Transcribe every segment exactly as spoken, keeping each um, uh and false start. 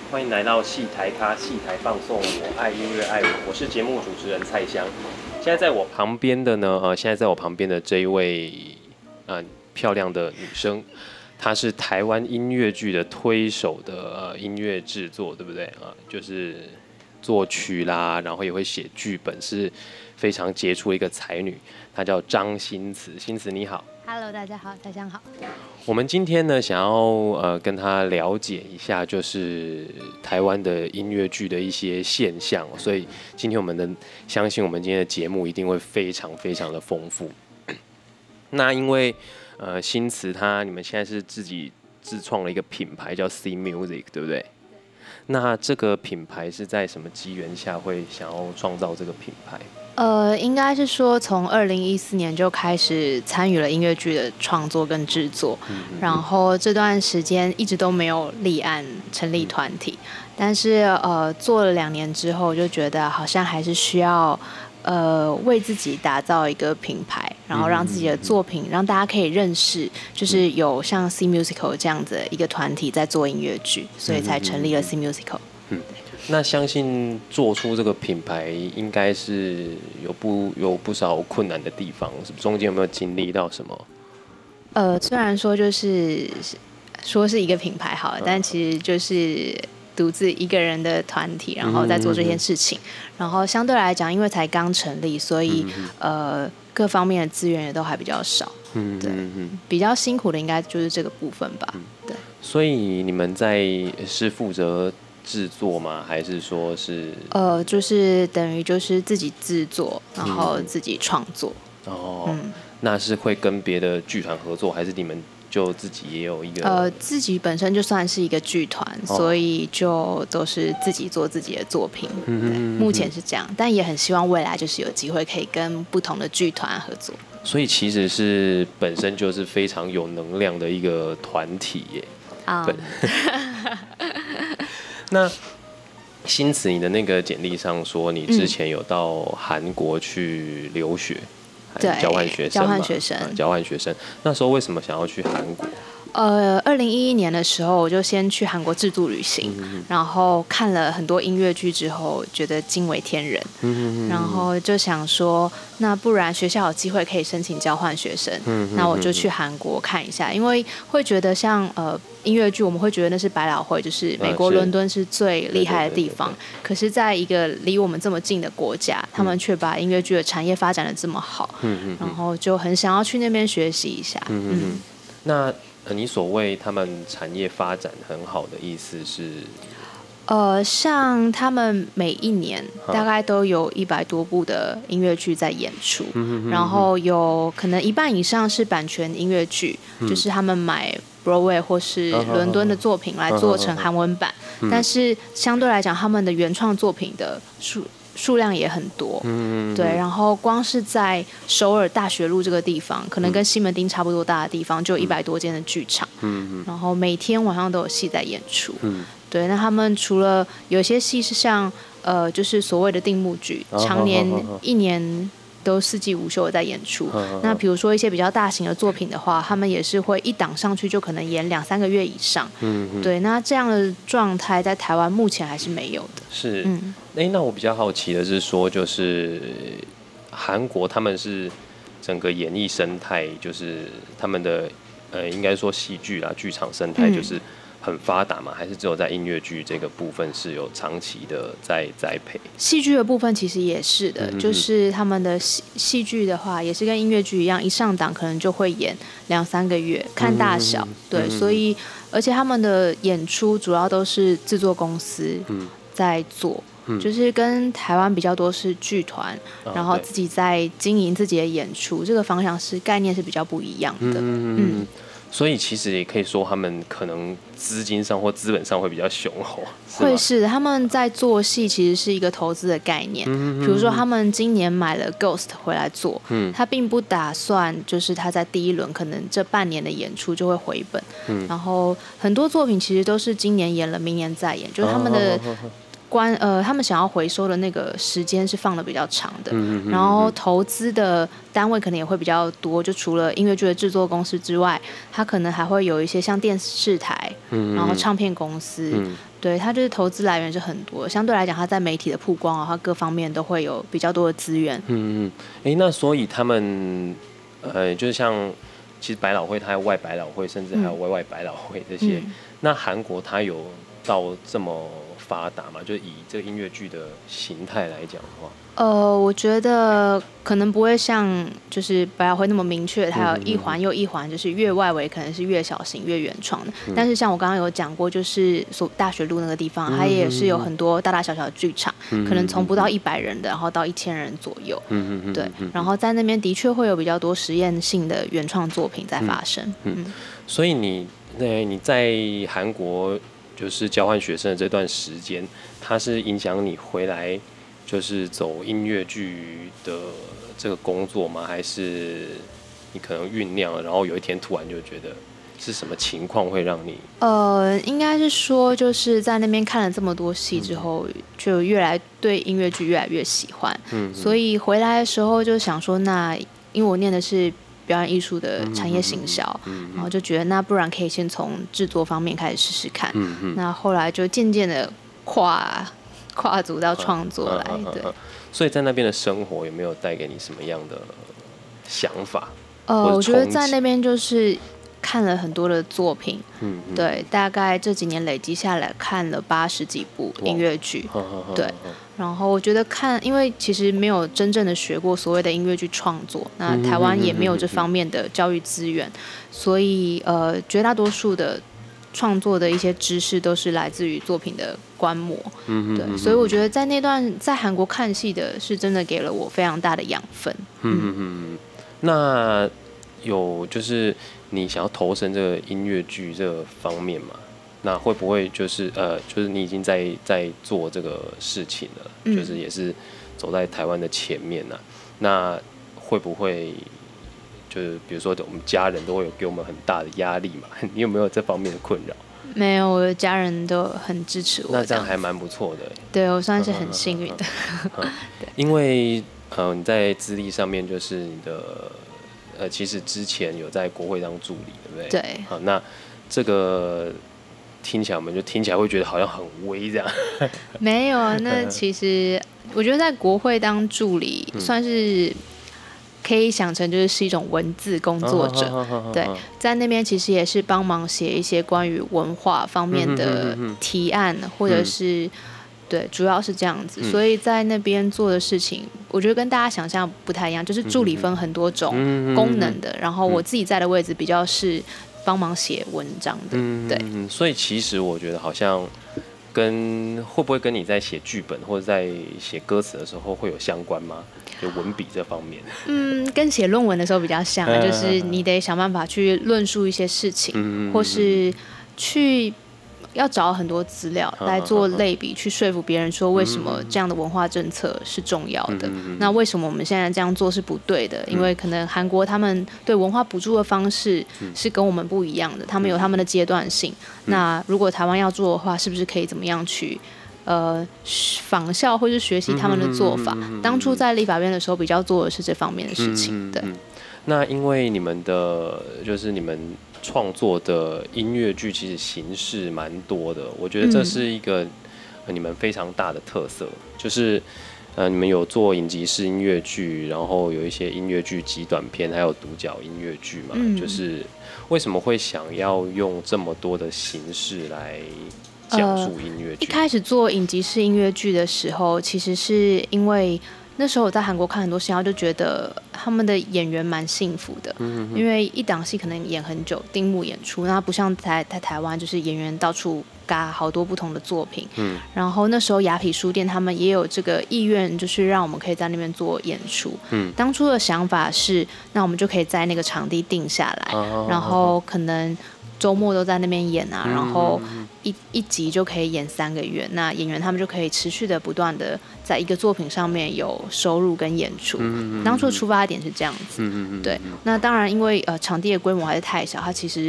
欢迎来到戏台咖，戏台放送，我爱音乐爱我，我是节目主持人蔡湘。现在在我旁边的呢，呃，现在在我旁边的这一位，呃，漂亮的女生，她是台湾音乐剧的推手的呃音乐制作，对不对啊、呃？就是作曲啦，然后也会写剧本，是非常杰出的一个才女。她叫张新慈，新慈你好。 Hello， 大家好，蔡湘好。 我们今天呢，想要呃跟他了解一下，就是台湾的音乐剧的一些现象，所以今天我们的相信我们今天的节目一定会非常非常的丰富。那因为呃新慈他你们现在是自己自创了一个品牌叫 C Music， 对不对？那这个品牌是在什么机缘下会想要创造这个品牌？ 呃，应该是说从二零一四年就开始参与了音乐剧的创作跟制作，嗯嗯嗯，然后这段时间一直都没有立案成立团体，嗯、但是呃做了两年之后，就觉得好像还是需要呃为自己打造一个品牌，然后让自己的作品、嗯、让大家可以认识，就是有像 C Musical 这样子一个团体在做音乐剧，所以才成立了 C Musical。 嗯，那相信做出这个品牌应该是有不有不少困难的地方，中间有没有经历到什么？ 呃，虽然说就是说是一个品牌好了，嗯、但其实就是独自一个人的团体，然后在做这件事情。嗯、然后相对来讲，因为才刚成立，所以、嗯、呃各方面的资源也都还比较少。嗯，对，嗯、比较辛苦的应该就是这个部分吧。嗯、对。 所以你们在是负责制作吗？还是说是？ 呃，就是等于就是自己制作，然后自己创作。 嗯、哦，嗯，那是会跟别的剧团合作，还是你们就自己也有一个？ 呃，自己本身就算是一个剧团，哦、所以就都是自己做自己的作品。嗯，目前是这样，但也很希望未来就是有机会可以跟不同的剧团合作。 所以其实是本身就是非常有能量的一个团体耶。啊、um. 那新慈，你的那个简历上说，你之前有到韩国去留学， 对、 嗯，交换学生， 交换学生、 啊，交换学生。那时候为什么想要去韩国？ 呃，二零一一年的时候，我就先去韩国自助旅行，嗯、然后看了很多音乐剧之后，觉得惊为天人，嗯、然后就想说，那不然学校有机会可以申请交换学生，嗯、那我就去韩国看一下，因为会觉得像呃音乐剧，我们会觉得那是百老汇，就是美国伦敦是最厉害的地方，可是在一个离我们这么近的国家，他们却把音乐剧的产业发展得这么好，嗯、然后就很想要去那边学习一下。嗯嗯，那你所谓他们产业发展很好的意思是？ 呃，像他们每一年大概都有一百多部的音乐剧在演出，嗯、然后有可能一半以上是版权音乐剧，嗯、就是他们买 Broadway 或是伦敦的作品来做成韩文版，嗯、但是相对来讲，他们的原创作品的数数量也很多，嗯、对，然后光是在首尔大学路这个地方，可能跟西门町差不多大的地方，就有一百多间的剧场，嗯、然后每天晚上都有戏在演出，嗯、对，那他们除了有些戏是像呃，就是所谓的定目剧，常年一年都四季无休的在演出。那比如说一些比较大型的作品的话，他们也是会一档上去就可能演两三个月以上。嗯，对，那这样的状态在台湾目前还是没有的。 是，嗯，欸，那我比较好奇的是说，就是韩国他们是整个演艺生态，就是他们的呃，应该说戏剧啦，剧场生态就是很发达嘛，还是只有在音乐剧这个部分是有长期的在栽培？ 戏剧的部分其实也是的，嗯、就是他们的戏戏剧的话，也是跟音乐剧一样，一上档可能就会演两三个月，看大小。嗯、对，嗯、所以而且他们的演出主要都是制作公司在做。嗯、就是跟台湾比较多是剧团，哦、然后自己在经营自己的演出，这个方向是概念是比较不一样的。嗯。 嗯，所以其实也可以说，他们可能资金上或资本上会比较雄厚。是会是他们在做戏，其实是一个投资的概念。嗯、比如说，他们今年买了 Ghost 回来做，嗯、他并不打算就是他在第一轮可能这半年的演出就会回本。嗯、然后很多作品其实都是今年演了，明年再演，就是他们的。 关呃，他们想要回收的那个时间是放的比较长的， 嗯嗯然后投资的单位可能也会比较多，就除了音乐剧的制作公司之外，它可能还会有一些像电视台， 嗯然后唱片公司， 嗯对，它就是投资来源是很多，相对来讲，它在媒体的曝光啊，它各方面都会有比较多的资源。 嗯嗯，哎，那所以他们呃，就是像其实百老汇它有外百老汇，甚至还有外外百老汇这些， 嗯、 那韩国它有到这么发达嘛？就是以这个音乐剧的形态来讲的话， 呃，我觉得可能不会像就是百老汇那么明确，它有一环又一环，就是越外围可能是越小型越原创的。嗯、但是像我刚刚有讲过，就是所大学路那个地方，它也是有很多大大小小的剧场，嗯、可能从不到一百人的，然后到一千人左右。嗯嗯对，然后在那边的确会有比较多实验性的原创作品在发生。嗯，嗯所以你那你在韩国就是交换学生的这段时间，它是影响你回来就是走音乐剧的这个工作吗？还是你可能酝酿了，然后有一天突然就觉得是什么情况会让你？呃， 应该是说就是在那边看了这么多戏之后，嗯、就越来对音乐剧越来越喜欢。嗯，所以回来的时候就想说，那因为我念的是表演艺术的产业行销，嗯、然后就觉得那不然可以先从制作方面开始试试看。嗯、那后来就渐渐的跨跨足到创作来，啊啊啊啊、对。 所以在那边的生活有没有带给你什么样的想法？ 呃，我觉得在那边就是看了很多的作品，嗯嗯对，大概这几年累积下来看了八十几部音乐剧，对。然后我觉得看，因为其实没有真正的学过所谓的音乐剧创作，那台湾也没有这方面的教育资源，所以呃，绝大多数的创作的一些知识都是来自于作品的观摩，嗯对，所以我觉得在那段在韩国看戏的是真的给了我非常大的养分。嗯嗯嗯，那有就是你想要投身这个音乐剧这个方面吗？那会不会就是呃，就是你已经在在做这个事情了，嗯、就是也是走在台湾的前面了。那会不会就是比如说我们家人都会有给我们很大的压力嘛？你有没有这方面的困扰？ 没有，我的家人都很支持我。 那这样还蛮不错的。 对，我算是很幸运的。 对，因为呃你在资历上面就是你的呃，其实之前有在国会当助理，对不对？ 对。 好，那这个。听起来我们就听起来会觉得好像很威这样。 没有，那其实我觉得在国会当助理算是可以想成就是是一种文字工作者。嗯、对，在那边其实也是帮忙写一些关于文化方面的提案，嗯、或者是对，主要是这样子。嗯、所以在那边做的事情，我觉得跟大家想象不太一样，就是助理分很多种功能的，然后我自己在的位置比较是。帮忙写文章的，嗯、对， 所以其实我觉得好像跟会不会跟你在写剧本或者在写歌词的时候会有相关吗？就文笔这方面， 嗯，跟写论文的时候比较像，就是你得想办法去论述一些事情，嗯、或是去。要找很多资料来做类比，去说服别人说为什么这样的文化政策是重要的。嗯、那为什么我们现在这样做是不对的？嗯、因为可能韩国他们对文化补助的方式是跟我们不一样的，他们有他们的阶段性。嗯、那如果台湾要做的话，是不是可以怎么样去呃仿效或是学习他们的做法？嗯、当初在立法院的时候，比较做的是这方面的事情。对。 那因为你们的就是你们创作的音乐剧其实形式蛮多的，我觉得这是一个、呃、你们非常大的特色，就是呃你们有做影集式音乐剧，然后有一些音乐剧极短片，还有独角音乐剧嘛，嗯、就是为什么会想要用这么多的形式来讲述音乐剧？ 呃、一开始做影集式音乐剧的时候，其实是因为。那时候我在韩国看很多戏，然后就觉得他们的演员蛮幸福的，嗯、因为一档戏可能演很久，定目演出，那不像在在台湾，就是演员到处嘎好多不同的作品。嗯、然后那时候雅痞书店他们也有这个意愿，就是让我们可以在那边做演出。嗯、当初的想法是，那我们就可以在那个场地定下来，哦、然后可能周末都在那边演啊，嗯、然后一一集就可以演三个月，那演员他们就可以持续的不断的在一个作品上面有收入跟演出。嗯、当初的出发点是这样子。嗯、对，那当然因为呃场地的规模还是太小，它其实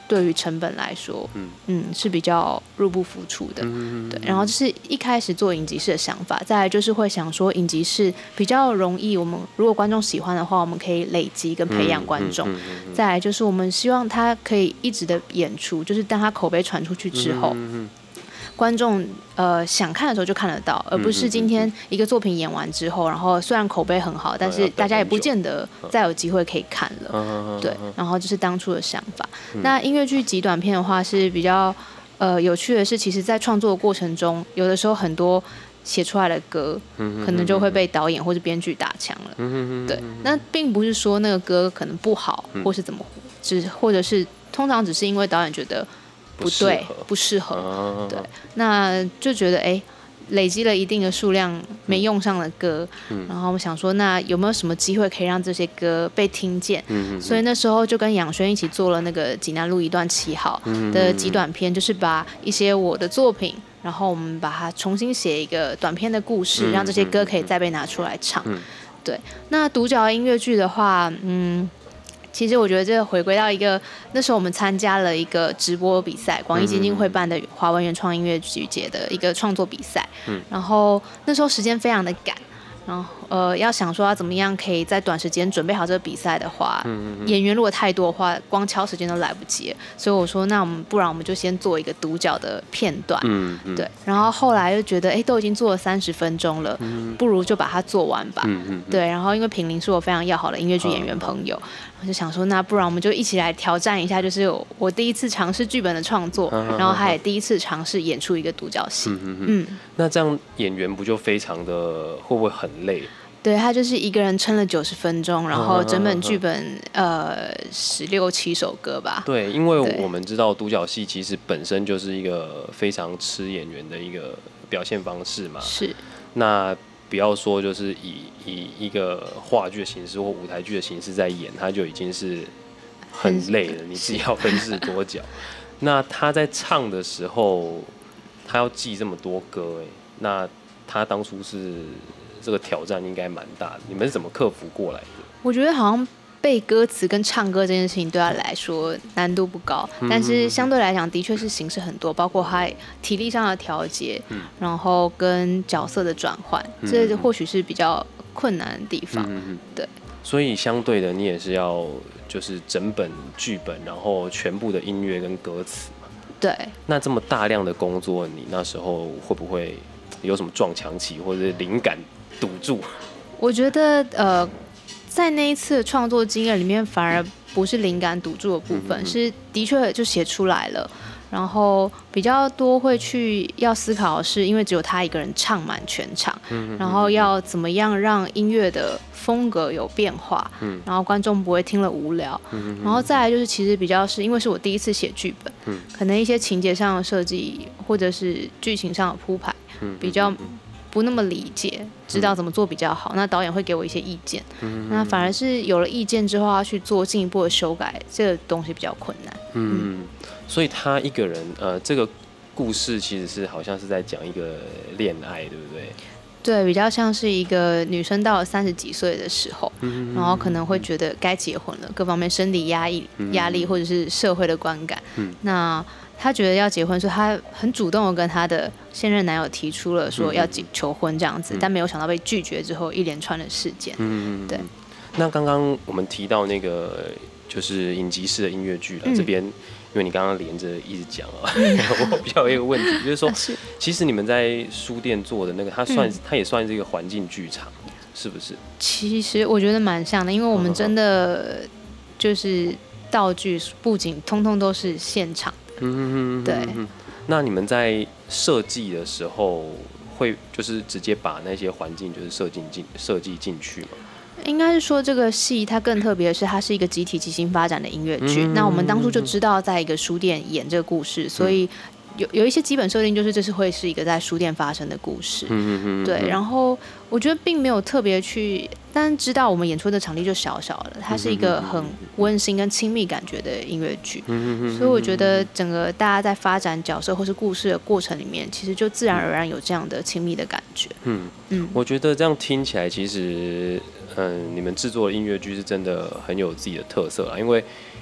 对于成本来说，嗯嗯是比较入不敷出的，嗯对。然后这是一开始做影集式的想法，再来就是会想说影集式比较容易，我们如果观众喜欢的话，我们可以累积跟培养观众。再来就是我们希望他可以一直的演出，就是当他口碑传出去之后。观众呃想看的时候就看得到，而不是今天一个作品演完之后，然后虽然口碑很好，但是大家也不见得再有机会可以看了。对，然后这是当初的想法。那音乐剧极短片的话是比较呃有趣的是，其实在创作的过程中，有的时候很多写出来的歌，可能就会被导演或是编剧打枪了。对，那并不是说那个歌可能不好，或是怎么，只或者是通常只是因为导演觉得。不对，不适合，哦、对，那就觉得哎，累积了一定的数量没用上的歌，嗯、然后我想说，那有没有什么机会可以让这些歌被听见？嗯、所以那时候就跟养轩一起做了那个《济南路一段七号》的极短片，就是把一些我的作品，然后我们把它重新写一个短片的故事，让这些歌可以再被拿出来唱。嗯、对，那独角音乐剧的话，嗯。其实我觉得这个回归到一个那时候我们参加了一个直播比赛，广义基金会办的华文原创音乐剧节的一个创作比赛，嗯、然后那时候时间非常的赶，然后呃要想说要怎么样可以在短时间准备好这个比赛的话，嗯嗯演员如果太多的话，光敲时间都来不及，所以我说那我们不然我们就先做一个独角的片段，嗯嗯对，然后后来就觉得哎都已经做了三十分钟了，嗯、不如就把它做完吧，嗯嗯对，然后因为品林是我非常要好的音乐剧演员朋友。我就想说，那不然我们就一起来挑战一下，就是我第一次尝试剧本的创作，然后他也第一次尝试演出一个独角戏。嗯嗯。 那这样演员不就非常的会不会很累？ 对，他就是一个人撑了九十分钟，然后整本剧本呃十六七首歌吧。 对，因为我们知道独角戏其实本身就是一个非常吃演员的一个表现方式嘛。 是。 那不要说就是以以一个话剧的形式或舞台剧的形式在演，他就已经是很累了。你自己要分饰多角。那他在唱的时候，他要记这么多歌，哎，那他当初是这个挑战应该蛮大的。你们是怎么克服过来的？ 我觉得好像背歌词跟唱歌这件事情对他来说难度不高，但是相对来讲的确是形式很多，包括他体力上的调节，嗯、然后跟角色的转换，嗯、这或许是比较困难的地方。嗯、对， 所以相对的，你也是要就是整本剧本，然后全部的音乐跟歌词嘛。 对。 那这么大量的工作，你那时候会不会有什么撞墙期，或者是灵感堵住？ 我觉得呃。在那一次的创作经验里面，反而不是灵感堵住的部分，嗯、是的确就写出来了。然后比较多会去要思考的是，因为只有他一个人唱满全场，嗯、然后要怎么样让音乐的风格有变化，嗯、然后观众不会听了无聊。嗯、然后再来就是，其实比较是因为是我第一次写剧本，嗯、可能一些情节上的设计或者是剧情上的铺排，嗯、比较。不那么理解，知道怎么做比较好，嗯、那导演会给我一些意见，嗯、那反而是有了意见之后要去做进一步的修改，这个东西比较困难。嗯， 嗯所以他一个人，呃，这个故事其实是好像是在讲一个恋爱，对不对？ 对，比较像是一个女生到了三十几岁的时候，嗯、然后可能会觉得该结婚了，各方面生理压力、压力或者是社会的观感，嗯、那。他觉得要结婚，所以他很主动的跟他的现任男友提出了说要求婚这样子，嗯、但没有想到被拒绝之后一连串的事件。嗯，对。 那刚刚我们提到那个就是影集式的音乐剧了，嗯、这边因为你刚刚连着一直讲啊，嗯、我比较有一个问题，就是说，是其实你们在书店做的那个，它算、嗯、它也算是一个环境剧场，是不是？ 其实我觉得蛮像的，因为我们真的就是道具、布景，通通都是现场。嗯，对。 那你们在设计的时候，会就是直接把那些环境就是设计进设计进去吗？ 应该是说这个戏它更特别的是，它是一个集体即兴发展的音乐剧。嗯、那我们当初就知道在一个书店演这个故事，所以有有一些基本设定，就是这是会是一个在书店发生的故事。嗯、对，然后我觉得并没有特别去。但知道我们演出的场地就小小了，它是一个很温馨跟亲密感觉的音乐剧，所以我觉得整个大家在发展角色或是故事的过程里面，其实就自然而然有这样的亲密的感觉。嗯嗯，我觉得这样听起来，其实嗯，你们制作的音乐剧是真的很有自己的特色啦，因为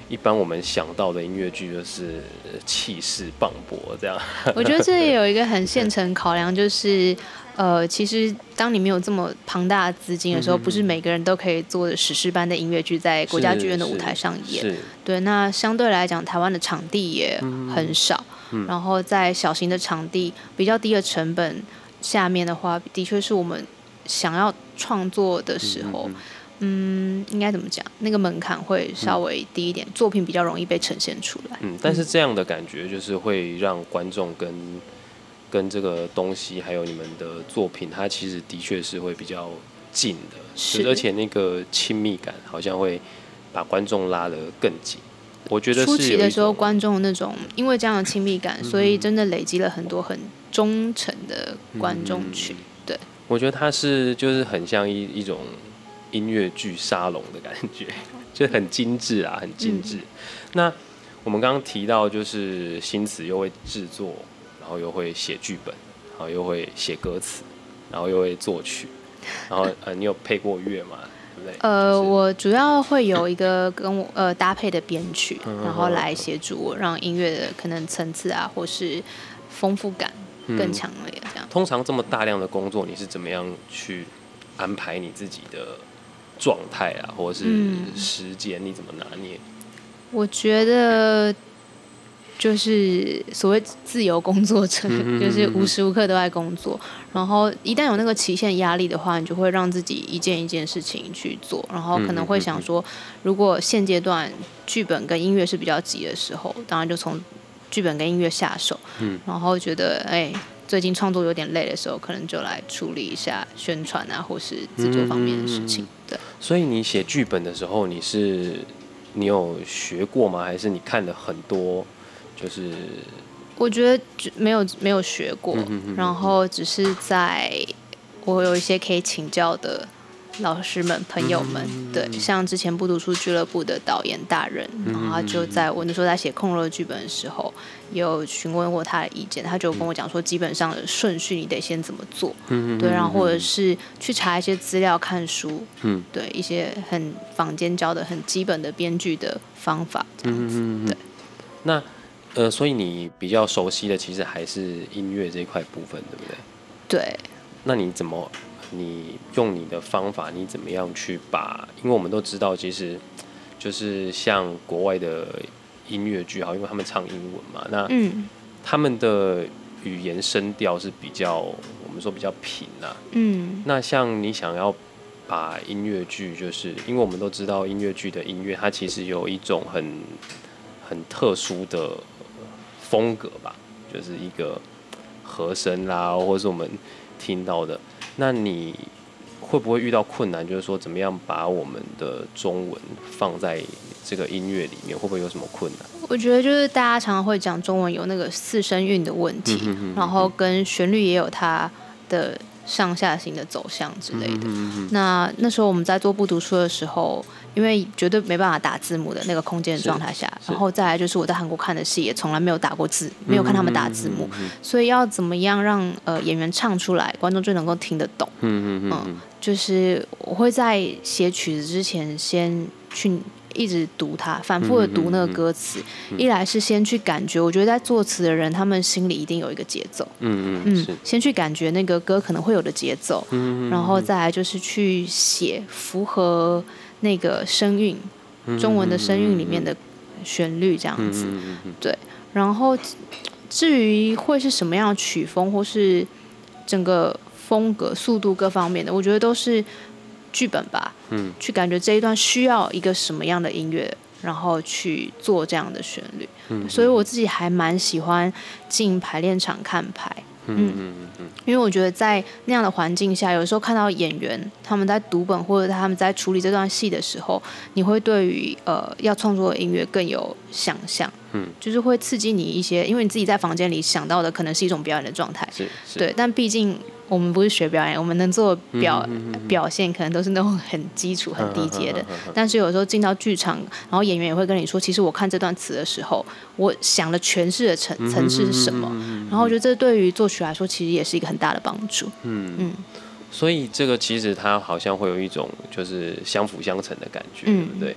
一般我们想到的音乐剧就是气势磅礴这样。 我觉得这也有一个很现成考量，就是呃，其实当你没有这么庞大的资金的时候，嗯、不是每个人都可以做的史诗般的音乐剧在国家剧院的舞台上演。对，那相对来讲，台湾的场地也很少，嗯、然后在小型的场地比较低的成本下面的话，的确是我们想要创作的时候。嗯嗯嗯，应该怎么讲？那个门槛会稍微低一点，嗯、作品比较容易被呈现出来。 嗯，但是这样的感觉就是会让观众跟跟这个东西，还有你们的作品，它其实的确是会比较近的，是，而且那个亲密感好像会把观众拉得更紧。我觉得是初期的时候，观众那种因为这样的亲密感，嗯、所以真的累积了很多很忠诚的观众群。嗯、对， 我觉得它是就是很像一一种。音乐剧沙龙的感觉，就很精致啊，很精致。嗯、那我们刚刚提到，就是新词又会制作，然后又会写剧本，然后又会写歌词，然后又会作曲，然后呃，你有配过乐吗？对不对？ 呃，就是、我主要会有一个跟我呃搭配的编曲，然后来协助我，让音乐的可能层次啊，或是丰富感更强烈。这样、嗯。 通常这么大量的工作，你是怎么样去安排你自己的？状态啊，或者是时间，你怎么拿捏？ 我觉得就是所谓自由工作者，嗯、就是无时无刻都在工作。然后一旦有那个期限压力的话，你就会让自己一件一件事情去做，然后可能会想说，如果现阶段剧本跟音乐是比较急的时候，当然就从剧本跟音乐下手。嗯、然后觉得哎。最近创作有点累的时候，可能就来处理一下宣传啊，或是制作方面的事情。对， 所以你写剧本的时候，你是你有学过吗？还是你看了很多？就是我觉得没有没有学过，然后只是在我有一些可以请教的老师们、朋友们，嗯、对，像之前不读书俱乐部的导演大人，嗯、然后他就在我那时候在写《空落》剧本的时候，也有询问过他的意见，他就跟我讲说，基本上的顺序你得先怎么做，嗯、对，然后或者是去查一些资料、看书，嗯、对，一些很坊间教的很基本的编剧的方法，这样子，嗯、对。 那呃，所以你比较熟悉的其实还是音乐这一块部分，对不对？ 对。 那你怎么？你用你的方法，你怎么样去把？因为我们都知道，其实就是像国外的音乐剧，好，因为他们唱英文嘛，那他们的语言声调是比较，我们说比较平啊。嗯。那像你想要把音乐剧，就是因为我们都知道音乐剧的音乐，它其实有一种很很特殊的风格吧，就是一个和声啦，或者是我们听到的。那你会不会遇到困难？就是说，怎么样把我们的中文放在这个音乐里面，会不会有什么困难？ 我觉得就是大家常常会讲中文有那个四声韵的问题，嗯、哼哼哼然后跟旋律也有它的上下行的走向之类的。嗯、哼哼那那时候我们在做不读书的时候，因为绝对没办法打字幕的那个空间的状态下，然后再来就是我在韩国看的戏也从来没有打过字，没有看他们打字幕，嗯、所以要怎么样让呃演员唱出来，观众就能够听得懂。嗯嗯就是我会在写曲子之前先去一直读它，反复的读那个歌词。嗯、一来是先去感觉，我觉得在作词的人他们心里一定有一个节奏。嗯嗯嗯，先去感觉那个歌可能会有的节奏，嗯、然后再来就是去写符合那个声韵，中文的声韵里面的旋律这样子。对，然后至于会是什么样的曲风，或是整个风格、速度各方面的，我觉得都是剧本吧。嗯，去感觉这一段需要一个什么样的音乐，然后去做这样的旋律。嗯，所以我自己还蛮喜欢进排练场看排。嗯嗯嗯，因为我觉得在那样的环境下，有时候看到演员他们在读本或者他们在处理这段戏的时候，你会对于呃要创作的音乐更有想象，嗯，就是会刺激你一些，因为你自己在房间里想到的可能是一种表演的状态， 是是对，但毕竟我们不是学表演，我们能做表、嗯、表现可能都是那种很基础、很低阶的。嗯嗯嗯嗯、但是有时候进到剧场，然后演员也会跟你说，其实我看这段词的时候，我想了诠释的层层次是什么。嗯嗯嗯嗯、然后我觉得这对于作曲来说，其实也是一个很大的帮助。嗯嗯。 所以这个其实它好像会有一种就是相辅相成的感觉，嗯、对不对？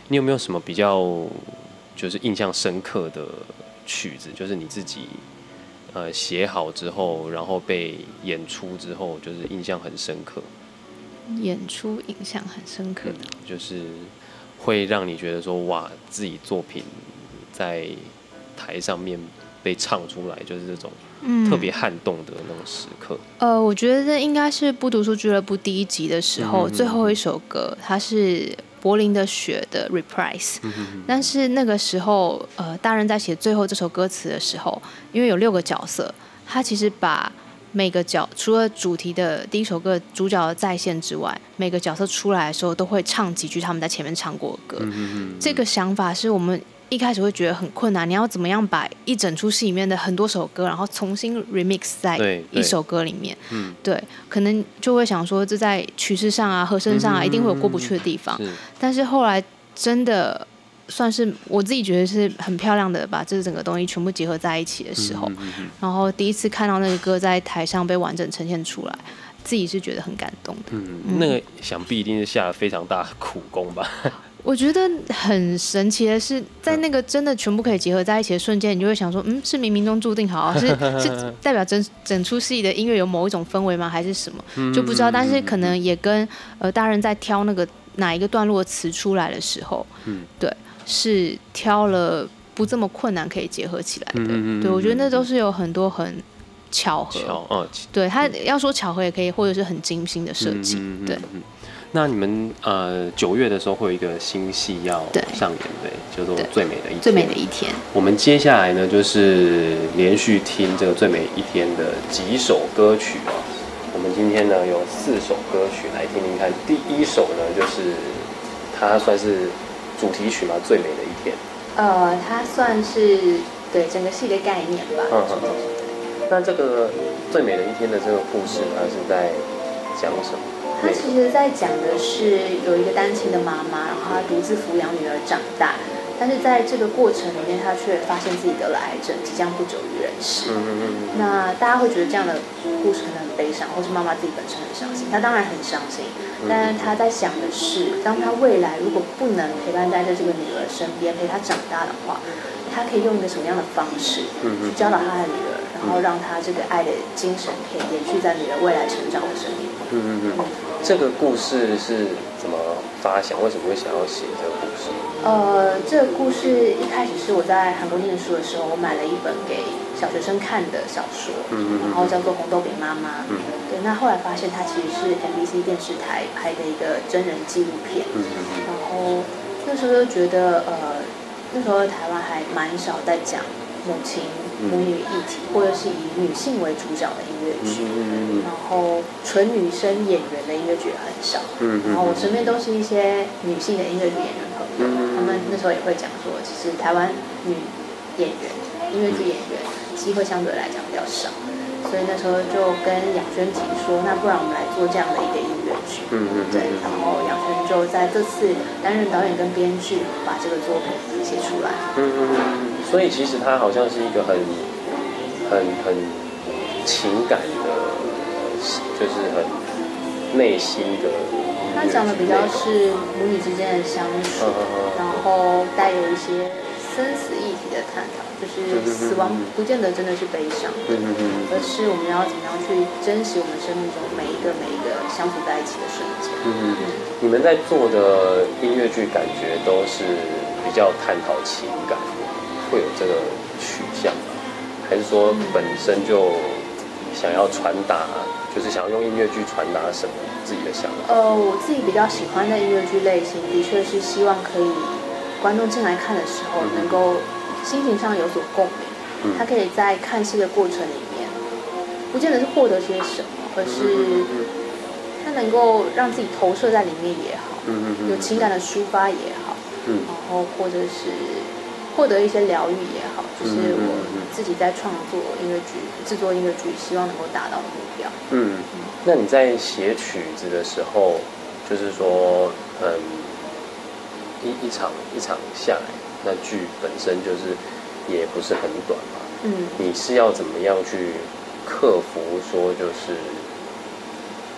你有没有什么比较就是印象深刻的曲子，就是你自己呃写好之后，然后被演出之后，就是印象很深刻？ 演出印象很深刻的、 嗯，就是会让你觉得说哇，自己作品在台上面被唱出来，就是这种特别撼动的那种时刻。 嗯、呃，我觉得这应该是不读书俱乐部第一集的时候、嗯、最后一首歌，它是柏林的雪的 reprise、嗯、但是那个时候呃，大人在写最后这首歌词的时候，因为有六个角色，他其实把每个角除了主题的第一首歌主角的再现之外，每个角色出来的时候都会唱几句他们在前面唱过的歌、嗯、这个想法是我们一开始会觉得很困难，你要怎么样把一整出戏里面的很多首歌然后重新 remix 在一首歌里面， 对, 对, 对，可能就会想说这在曲式上啊和声上啊一定会有过不去的地方、嗯、但是后来真的算是我自己觉得是很漂亮的把这整个东西全部结合在一起的时候、嗯嗯嗯、然后第一次看到那个歌在台上被完整呈现出来，自己是觉得很感动的。 嗯，那个想必一定是下了非常大的苦功吧。 我觉得很神奇的是，在那个真的全部可以结合在一起的瞬间，你就会想说，嗯，是冥冥中注定好，是是代表整整出戏的音乐有某一种氛围吗？还是什么？就不知道。但是可能也跟呃大人在挑那个哪一个段落的词出来的时候，嗯，对，是挑了不这么困难可以结合起来的。嗯、对，我觉得那都是有很多很巧合。巧哦，对，他要说巧合也可以，或者是很精心的设计。嗯、对。 那你们呃九月的时候会有一个新戏要上演，对，叫做《最美的一天》。 最美的一天。 我们接下来呢，就是连续听这个《最美一天》的几首歌曲哦。我们今天呢有四首歌曲来听听看。第一首呢，就是它算是主题曲嘛，《最美的一天》。 呃，它算是对整个戏的概念吧。嗯嗯嗯。 那这个《最美的一天》的这个故事，它是在讲什么？ 他其实在讲的是有一个单亲的妈妈，然后她独自抚养女儿长大，但是在这个过程里面，她却发现自己得了癌症，即将不久于人世。嗯嗯嗯。那大家会觉得这样的故事可能很悲伤，或是妈妈自己本身很伤心。她当然很伤心，但她在想的是，当她未来如果不能陪伴在这个女儿身边，陪她长大的话，她可以用一个什么样的方式去教导她的女儿，然后让她这个爱的精神可以延续在女儿未来成长的生命。 嗯嗯嗯。这个故事是怎么发想？为什么会想要写这个故事？ 呃，这个故事一开始是我在韩国念书的时候，我买了一本给小学生看的小说，嗯嗯然后叫做《红豆饼妈妈》。嗯，对。那后来发现它其实是 M B C 电视台拍的一个真人纪录片。嗯嗯然后那时候就觉得，呃，那时候台湾还蛮少在讲母亲、母女议题，或者是以女性为主角的音乐剧，嗯、然后纯女生演员的音乐剧也很少，嗯、然后我身边都是一些女性的音乐剧演员朋友，嗯、他们那时候也会讲说，其实台湾女演员、音乐剧演员机会相对来讲比较少，所以那时候就跟杨轩提说，那不然我们来做这样的一个音乐剧，嗯、对，然后杨轩就在这次担任导演跟编剧，把这个作品写出来。嗯嗯嗯。所以其实它好像是一个很、很、很情感的，就是很内心的。 它讲的比较是母女之间的相处，嗯、然后带有一些生死议题的探讨，就是死亡不见得真的是悲伤的，嗯、而是我们要怎么样去珍惜我们生命中每一个每一个相处在一起的瞬间。嗯嗯， 你们在做的音乐剧感觉都是比较探讨情感的。会有这个取向吗？还是说本身就想要传达，就是想要用音乐剧传达什么自己的想法？ 呃，我自己比较喜欢的音乐剧类型，的确是希望可以观众进来看的时候，嗯、能够心情上有所共鸣。嗯、他可以在看戏的过程里面，不见得是获得些什么，而是他能够让自己投射在里面也好，嗯、有情感的抒发也好，嗯、然后或者是获得一些疗愈也好，就是我自己在创作音乐剧、制作音乐剧，希望能够达到的目标。嗯， 嗯那你在写曲子的时候，就是说，嗯，一一场一场下来，那剧本身就是也不是很短嘛。嗯，你是要怎么样去克服说，就是，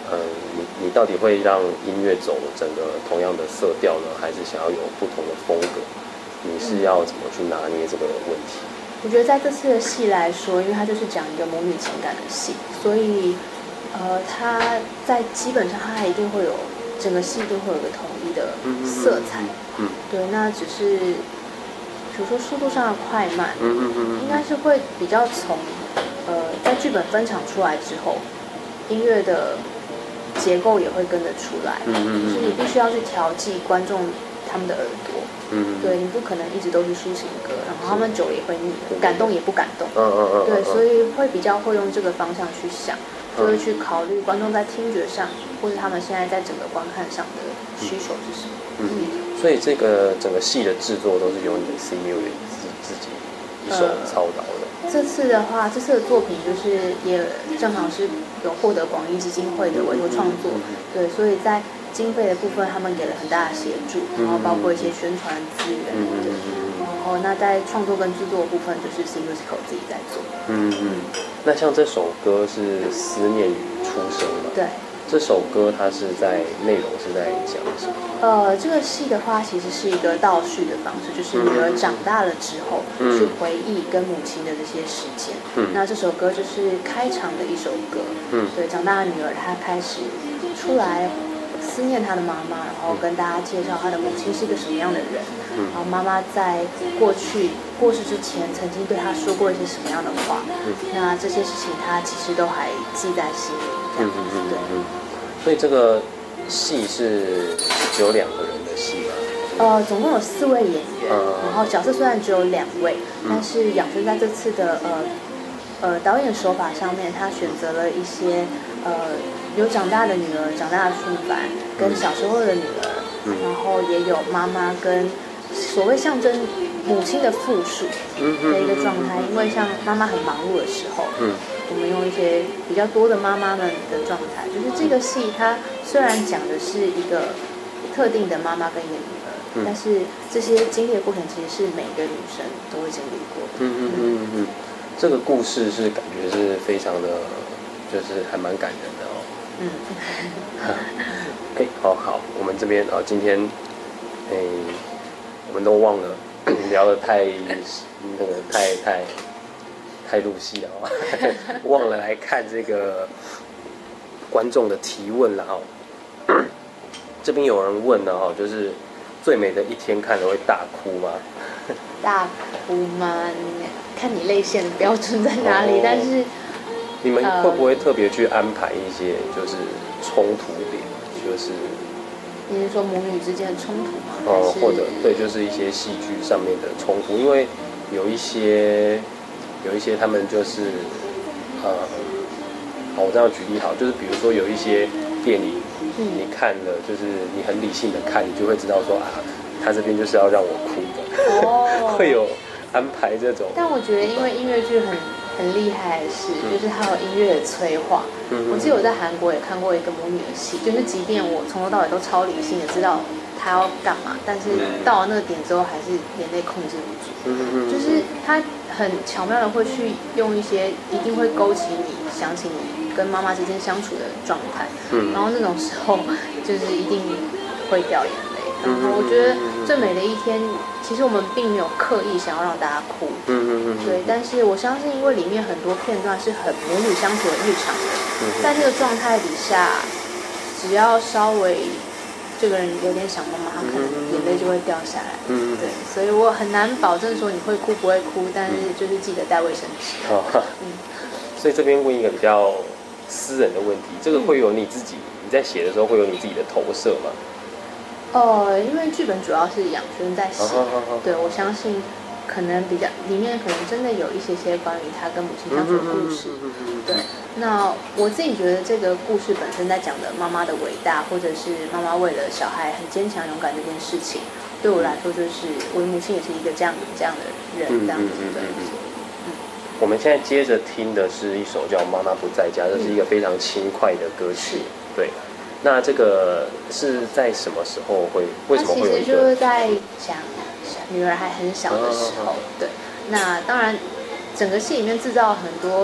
呃，你你到底会让音乐走整个同样的色调呢，还是想要有不同的风格？你是要怎么去拿捏这个问题？ 我觉得在这次的戏来说，因为它就是讲一个母女情感的戏，所以呃，它在基本上它一定会有整个戏一定会有一个统一的色彩。嗯，嗯对，那只是比如说速度上的快慢，嗯嗯嗯，应该是会比较从呃在剧本分场出来之后，音乐的结构也会跟着出来，嗯嗯，就是你必须要去调剂观众他们的耳朵。嗯，对，你不可能一直都是抒情歌，然后他们久了也会腻，感动也不感动。嗯嗯嗯。对，所以会比较会用这个方向去想，就会去考虑观众在听觉上，或者他们现在在整个观看上的需求是什么。 嗯，所以这个整个戏的制作都是由你的 C Music 自自己一手操刀的。 呃、这次的话，这次的作品就是也正好是有获得广义基金会的委托创作，对，所以在经费的部分，他们给了很大的协助，然后包括一些宣传资源，对，然后那在创作跟制作的部分，就是 C Musical 自己在做。嗯嗯。 那像这首歌是《思念与出生》嘛？ 对。 这首歌它是在内容是在讲什么？ 呃，这个戏的话，其实是一个倒叙的方式，就是女儿长大了之后，嗯、去回忆跟母亲的这些时间。嗯。那这首歌就是开场的一首歌。嗯。对，长大的女儿她开始出来。思念他的妈妈，然后跟大家介绍他的母亲是一个什么样的人，嗯、然后妈妈在过去过世之前曾经对他说过一些什么样的话，嗯、那这些事情他其实都还记在心里，这样子，嗯嗯、对。嗯， 所以这个戏是只有两个人的戏吗？ 呃，总共有四位演员，嗯、然后角色虽然只有两位，嗯、但是养生在这次的呃呃导演手法上面，他选择了一些呃。有长大的女儿，长大的舒凡，跟小时候的女儿，嗯、然后也有妈妈跟所谓象征母亲的复数的一个状态。因为像妈妈很忙碌的时候，嗯、我们用一些比较多的妈妈们的状态，就是这个戏它虽然讲的是一个特定的妈妈跟一个女儿，嗯、但是这些经历的过程其实是每个女生都会经历过的。 嗯嗯嗯嗯，这个故事是感觉是非常的，就是还蛮感人的哦。嗯，哎，好好，我们这边啊，今天，哎，我们都忘了聊得太那个太太太入戏了啊，忘了来看这个观众的提问了哦。这边有人问了哦，就是最美的一天看了会大哭吗？ 大哭吗？看你泪腺的标准在哪里，哦、但是。 你们会不会特别去安排一些就是冲突点？就是你是说母女之间的冲突吗？ 哦、嗯，或者对，就是一些戏剧上面的冲突，因为有一些有一些他们就是呃，好，我这样举例好，就是比如说有一些电影，嗯、你看了就是你很理性的看，你就会知道说啊，他这边就是要让我哭的，哦、会有安排这种。 但我觉得，因为音乐剧很。很厉害的是，就是它有音乐的催化。嗯、我记得我在韩国也看过一个母女的戏，就是即便我从头到尾都超理性的知道她要干嘛，但是到了那个点之后，还是眼泪控制不住。嗯、就是他很巧妙的会去用一些一定会勾起你想起你跟妈妈之间相处的状态，嗯、然后那种时候就是一定会掉眼泪。然后我觉得最美的一天，其实我们并没有刻意想要让大家哭，嗯嗯嗯，对。但是我相信，因为里面很多片段是很母女相处的日常的，嗯、在这个状态底下，只要稍微这个人有点想妈妈，他可能眼泪就会掉下来，嗯对。所以我很难保证说你会哭不会哭，但是就是记得带卫生纸。哦， 嗯。所以这边问一个比较私人的问题，这个会有你自己你在写的时候会有你自己的投射吗？ 哦，因为剧本主要是养轩在写，哦哦哦、对，我相信可能比较里面可能真的有一些些关于他跟母亲相处的故事，嗯嗯嗯嗯、对。那我自己觉得这个故事本身在讲的妈妈的伟大，或者是妈妈为了小孩很坚强勇敢这件事情，对我来说就是我的母亲也是一个这样这样的人，这样子对。嗯， 我们现在接着听的是一首叫《妈妈不在家》，这是一个非常轻快的歌曲，对。那这个是在什么时候会？为什么会有一个？ 其实就是在讲女儿还很小的时候，对。那当然，整个戏里面制造很多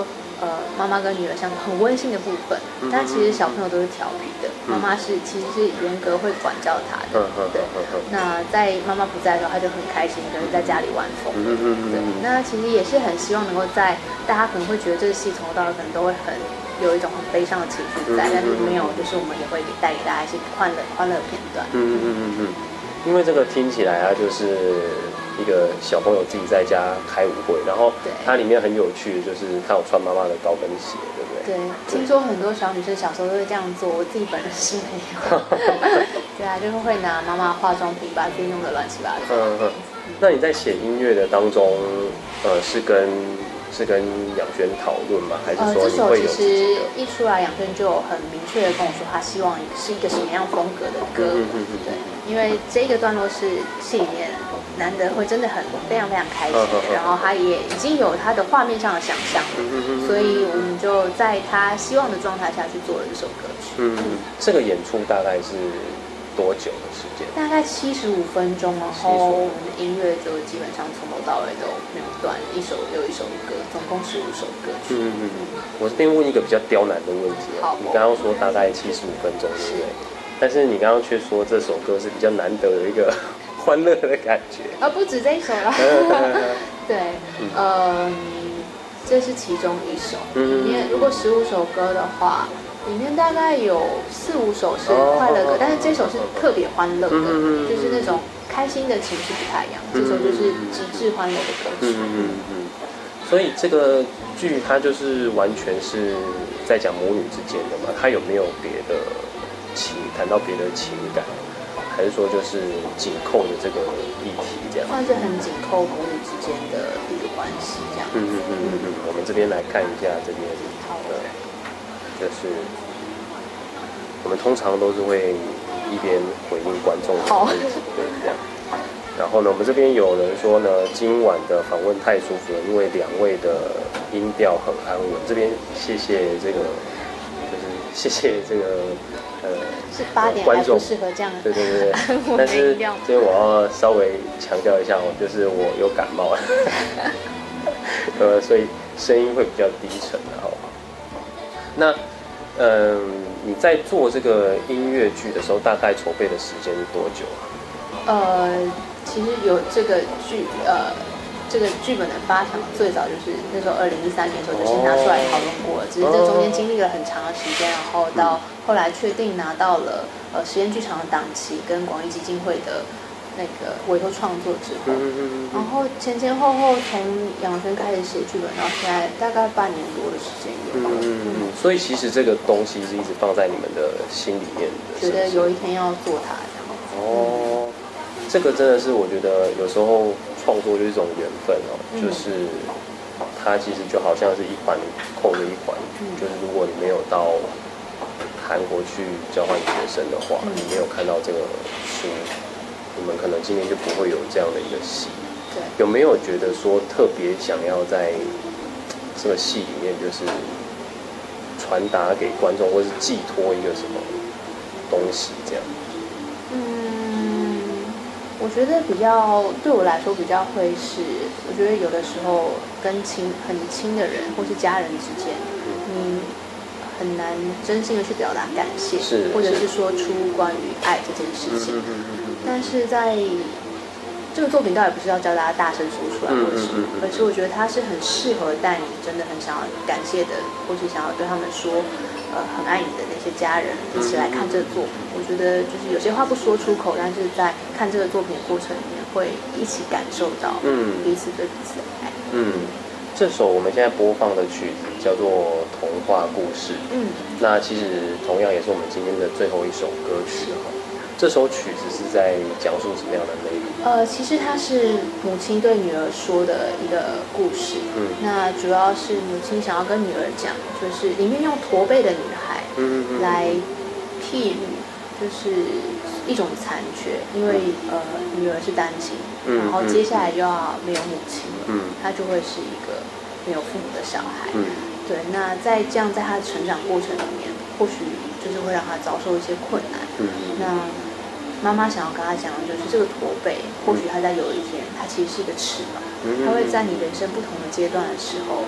呃妈妈跟女儿相处很温馨的部分，嗯、但其实小朋友都是调皮的，妈妈是其实是严格会管教他的，嗯、对。那在妈妈不在的时候，他就很开心，可能在家里玩疯，嗯、对。那其实也是很希望能够在大家可能会觉得这个戏从头到尾可能都会很有一种很悲伤的情绪在，但是没有，就是我们也会带给大家一些欢乐欢乐片段。嗯嗯嗯嗯。因为这个听起来啊，就是一个小朋友自己在家开舞会，然后它里面很有趣的就是他有穿妈妈的高跟鞋，对不对？ 对，听说很多小女生小时候都会这样做，我自己本人是没有。对啊，就是会拿妈妈化妆品把自己弄得乱七八糟。嗯嗯。 那你在写音乐的当中，呃，是跟是跟杨轩讨论吗？还是说你会有自己的？呃，这首其实一出来，杨轩就很明确的跟我说，他希望是一个什么样风格的歌。嗯嗯嗯。对，因为这个段落是戏里面难得会真的很非常非常开心的，然后他也已经有他的画面上的想象了，所以我们就在他希望的状态下去做了这首歌曲。 嗯，这个演出大概是多久的时间？ 大概七十五分钟，然后我们的音乐就基本上从头到尾都没有断，一首又一首歌，总共十五首歌曲。嗯嗯嗯。我这边问一个比较刁难的问题，好，你刚刚说大概七十五分钟，对不对？但是你刚刚却说这首歌是比较难得的一个欢乐的感觉。 啊，不止这一首了。对，嗯，这是其中一首。里面如果十五首歌的话，里面大概有四五首是快乐歌，但是这首是特别欢乐的，就是那种开心的情绪不太一样。这首就是极致欢乐的歌曲。嗯嗯嗯。 所以这个剧它就是完全是在讲母女之间的嘛？它有没有别的情谈到别的情感，还是说就是紧扣的这个议题这样？ 算是很紧扣母女之间的一个关系这样。嗯嗯嗯嗯嗯。我们这边来看一下这边好的。就是我们通常都是会一边回应观众的问题，对，这样。然后呢，我们这边有人说呢，今晚的访问太舒服了，因为两位的音调很安稳。这边谢谢这个，就是谢谢这个呃， 是八点还不适合这样的， 对对对对。但是这边我要稍微强调一下哦，就是我有感冒了，呃，所以声音会比较低沉的哦。那，嗯、呃，你在做这个音乐剧的时候，大概筹备的时间是多久啊？ 呃，其实有这个剧，呃，这个剧本的发想，最早就是那时候二零一三年的时候就先拿出来讨论过了，只是这中间经历了很长的时间，然后到后来确定拿到了呃实验剧场的档期跟广义基金会的那个委托创作之后，然后前前后后从杨轩开始写剧本到现在，大概半年多的时间有。嗯嗯，所以其实这个东西是一直放在你们的心里面的， 觉得有一天要做它这样。 哦，这个真的是我觉得有时候创作就是一种缘分哦，嗯、就是它其实就好像是一环扣着一环，嗯、就是如果你没有到韩国去交换学生的话，嗯、你没有看到这个书。你们可能今年就不会有这样的一个戏， 对， 有没有觉得说特别想要在这个戏里面，就是传达给观众，或是寄托一个什么东西这样？ 嗯，我觉得比较对我来说比较会是，我觉得有的时候跟亲很亲的人或是家人之间，嗯，很难真心的去表达感谢， 是， 或者是说出关于爱这件事情。嗯嗯嗯嗯但是在这个作品倒也不是要教大家大声说出来，或者是，而是我觉得它是很适合带你真的很想要感谢的，或是想要对他们说，呃，很爱你的那些家人一起来看这个作品。我觉得就是有些话不说出口，但是在看这个作品的过程里面，会一起感受到彼此对彼此的爱。嗯， 这首我们现在播放的曲子叫做《童话故事》。嗯，那其实同样也是我们今天的最后一首歌曲哈。这首曲子是在讲述什么样的内容？ 呃，其实它是母亲对女儿说的一个故事。嗯，那主要是母亲想要跟女儿讲，就是里面用驼背的女孩来譬喻，就是一种残缺，因为呃女儿是单亲，然后接下来就要没有母亲了，嗯，她就会是一个没有父母的小孩。嗯，对，那在这样在她的成长过程里面，或许就是会让她遭受一些困难。嗯，那妈妈想要跟他讲的就是这个驼背，或许他在有一天，他其实是一个翅膀，他会在你人生不同的阶段的时候，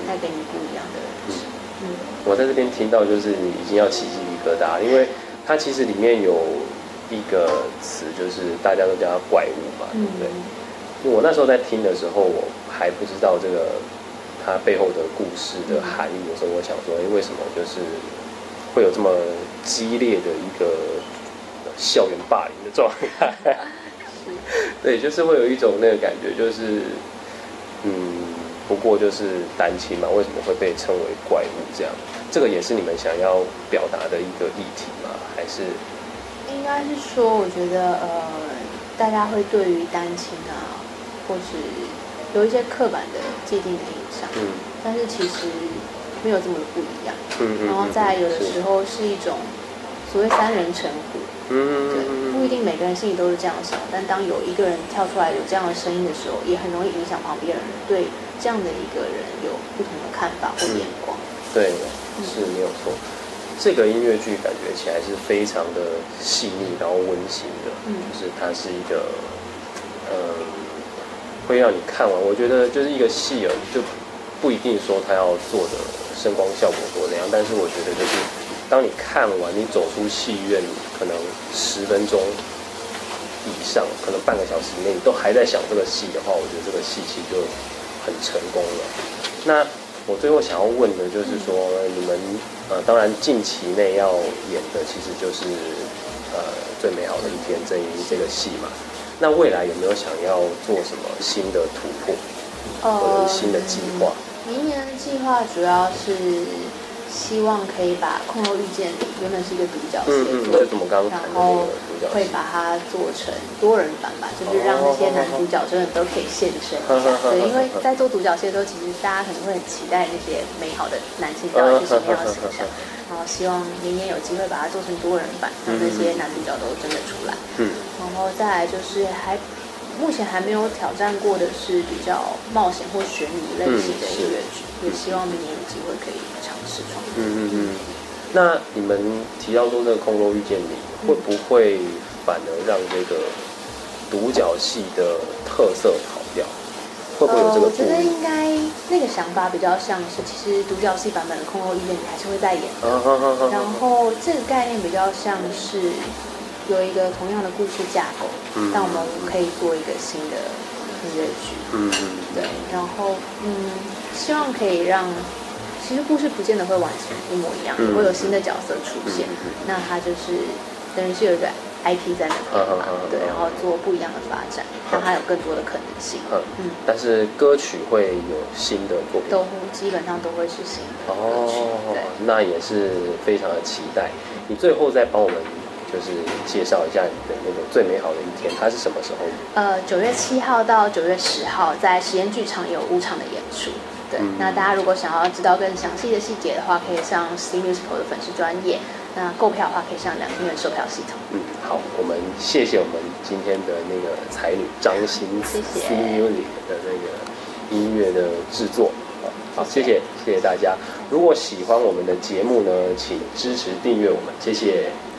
带给你不一样的人生。嗯， 我在这边听到就是已经要起鸡皮疙瘩，因为它其实里面有一个词，就是大家都叫它怪物嘛，对不对？嗯、我那时候在听的时候，我还不知道这个它背后的故事的含义的时候，我想说，哎，为什么就是会有这么激烈的一个校园霸凌的状态？对，就是会有一种那个感觉，就是嗯，不过就是单亲嘛，为什么会被称为怪物这样？这个也是你们想要表达的一个议题吗？还是？ 应该是说，我觉得呃，大家会对于单亲啊，或是有一些刻板的既定的印象，嗯，但是其实没有这么的不一样，嗯嗯，然后再有的时候是一种所谓三人成虎，嗯，对，不一定每个人心里都是这样想，但当有一个人跳出来有这样的声音的时候，也很容易影响旁边人对这样的一个人有不同的看法或眼光。嗯、 对，是没有错。这个音乐剧感觉起来是非常的细腻，然后温馨的，嗯，就是它是一个，嗯，会让你看完。我觉得就是一个戏啊，就不一定说它要做的声光效果多怎样，但是我觉得就是当你看完，你走出戏院，可能十分钟以上，可能半个小时以内，你都还在想这个戏的话，我觉得这个戏其实就很成功了。那我最后想要问的就是说，你们呃，当然近期内要演的其实就是呃最美好的一天这一这个戏嘛。那未来有没有想要做什么新的突破，或者是新的计划？ 明年的计划主要是希望可以把《空楼遇见你》原本是一个独角戏的作品，然后会把它做成多人版吧，就是让那些男主角真的都可以现身一下。对，因为在做独角戏的时候，其实大家可能会很期待那些美好的男性到底是什么样的形象，然后希望明年有机会把它做成多人版，让这些男主角都真的出来。嗯，然后再来就是还目前还没有挑战过的是比较冒险或悬疑类型的音乐剧，也希望明年有机会可以尝试创作。 嗯嗯嗯。那你们提到说这个《空楼遇见你》，会不会反而让这个独角戏的特色跑掉？会不会有这个？ 呃，我觉得应该那个想法比较像是，其实独角戏版本的《空楼遇见你》还是会再演的。啊啊啊啊、然后这个概念比较像是有一个同样的故事架构，嗯、但我们可以做一个新的音乐剧。嗯嗯，对。然后嗯，希望可以让。其实故事不见得会完全一模一样，嗯、会有新的角色出现。嗯、那它就是等于是有一个 I P 在那边嘛，嗯、对，然后做不一样的发展，让它有更多的可能性。嗯，嗯但是歌曲会有新的作品， 都基本上都会是新的歌曲。哦，对， 那也是非常的期待。你最后再帮我们就是介绍一下你的那个最美好的一天，它是什么时候？ 呃，九月七号到九月十号，在实验剧场有五场的演出。对，嗯、那大家如果想要知道更详细的细节的话，可以上 C Musical 的粉丝专页。那购票的话，可以上两厅院售票系统。 嗯，好，我们谢谢我们今天的那个才女张欣慈 C Music 的那个音乐的制作。好，谢谢，谢谢大家。如果喜欢我们的节目呢，请支持订阅我们，谢谢。